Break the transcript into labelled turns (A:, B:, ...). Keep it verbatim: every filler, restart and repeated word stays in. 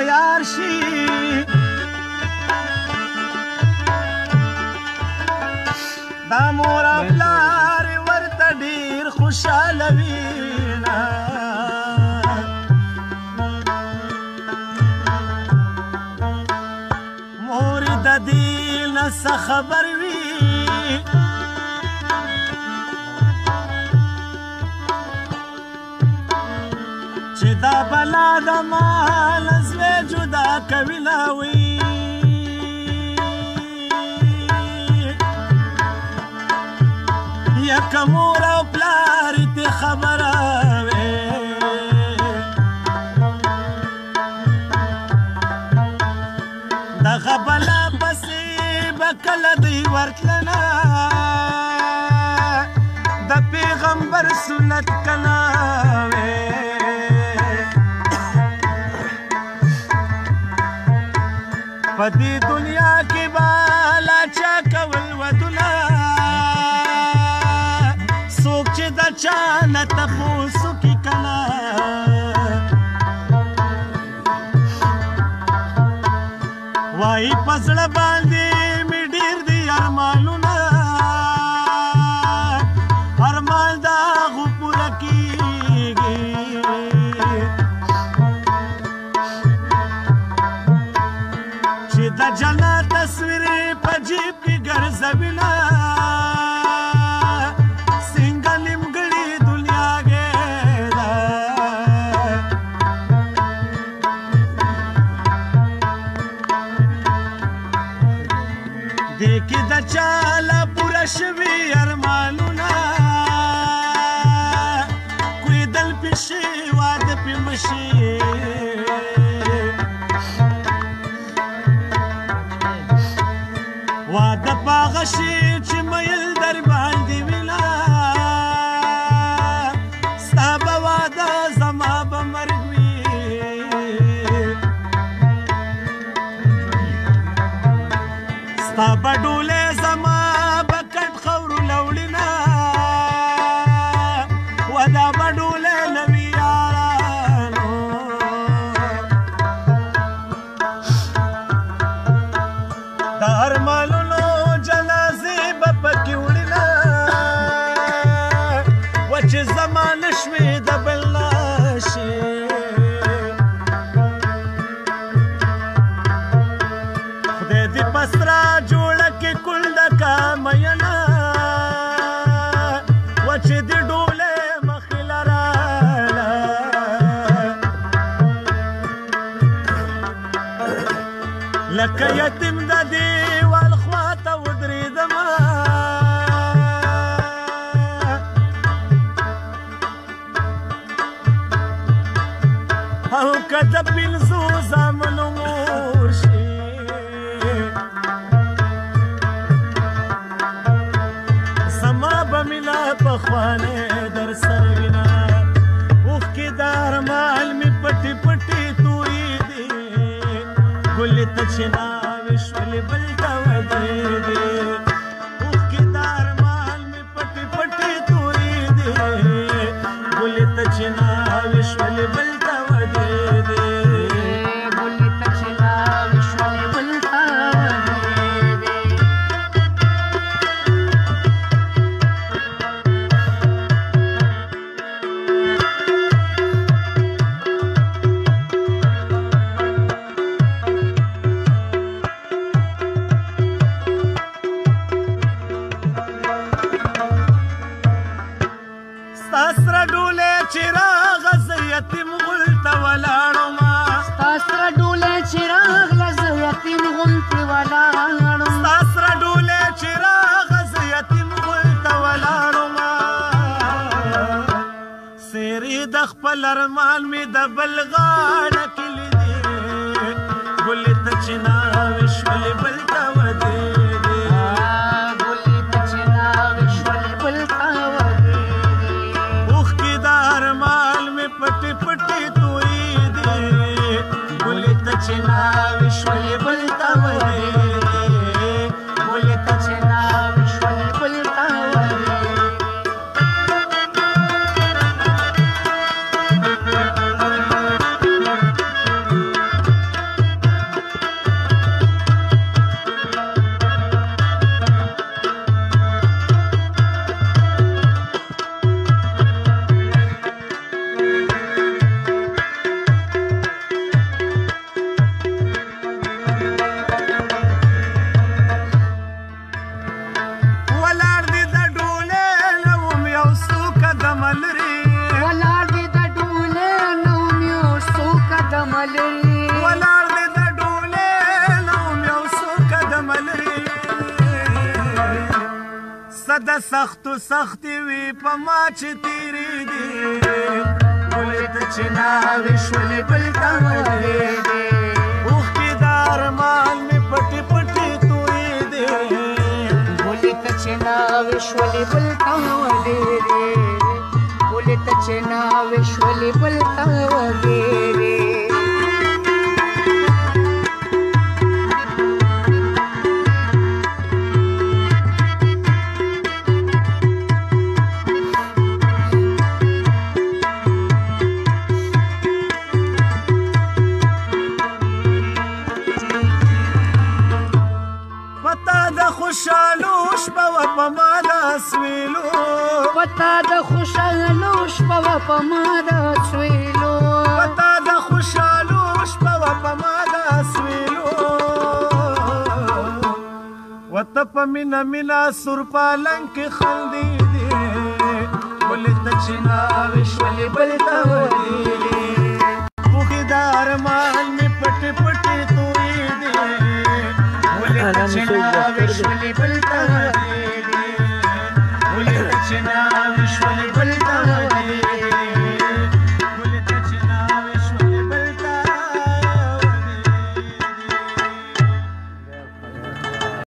A: تیار شي دا مور او پلار ورته ډېر خوشحاله وي مور د دې نه څه خبر وي چې دا بلا د مال زوی جدا کوي لاوي یکه مور او پلار ته خبره وي دغه بلا پسې به کله دوی ورتلله د پیغمبر سنت کنا وي په دې دنیا کې به لا چا کول ودونه څوک چې د چا نه تپوس وکړي که نه وایي په زړه باندې مې ډېر دي ارمانونه ارمان د هغو پوره کېږي چې د جنت تصویر په جیب کې ګرځوینه څنګه نیمګړې دنیا ګیده دې کې د چا لا پوره شوي ارمانونه کویدل پې شي واده پې مشي واده په هغه شي چې میل در باندې وینه ستا به واده زما به مرګ وي ستا به ډولۍ زما به کټ خورو لوړینه و دا به ډولۍ نه وي یارانو د ارمانونو جنازې به پکې وړینه و چې زما نه شوې د بل نشي خدای دې په سره جوړه کې کل ډکه مینه و چې دې ډولۍ مخې لراله لکه یتیم د دیوال خواته ودرېدمه او که د پنځو زامنو مور شي زما به مینه پخوانۍ در سره وینه اوښکې د ارمان مې پټې پټې تویېدې ګلې ته چې ناوې شولې بل ته ودرېدې اوښکې د ارمان مې پټې پټې تویېدې ګلې ته چې ناوې شولې بل ته ودرېدې ګلې ته چې ناوې شولې بل ته ستا سره ډولۍ چې راغله زه یتیم غولته ولاړمه
B: ستا سره ډولۍ چې راغله زه یتیم غولتې ولاړم
A: ستا سره ډولۍ چې راغله زه یتیم غولته ولاړمه څېرې د خپل ارمان مې د بل غاړه کې لیدې ګلې ته چې ناوې شولې بل ته ودرېدې
B: ګلې ته چې ناوې شولې بل ته ودرېدې
A: اوښکې د ارمان مې پټې پټې تویېدې ګلې ته چې ناوې شولې بل ته ودرېدې
B: ګلې ته چې ناوې شولې بل ته ودرېدې
A: سختو سختي وي په ما چې تیرې دي ګلې ته چې ناوې شولې بل ته وړې دي اوښکې د ارمان مې پټې پټې تویې دي
B: ګلې ته چې ناوې شولې بل ته وړې دي ګلې ته چې ناوې شولې بل ته وړې دي
A: خوشالو شپه وه په ما د سویلو
B: پتا د خوشالو شپه وه په ما د سویلو
A: پتا د خوشالو شپه وه په ما د سویلو وته په مینه مینه سور پالنګ کې خندې دي ګلې ته چې ناوې شولې بل ته وړې دي اوښکې د ارمان مې پټې پټې تویې دي ګلې ته چې ناوې شولې بل ته وړې دي ګلې ته چې ناوې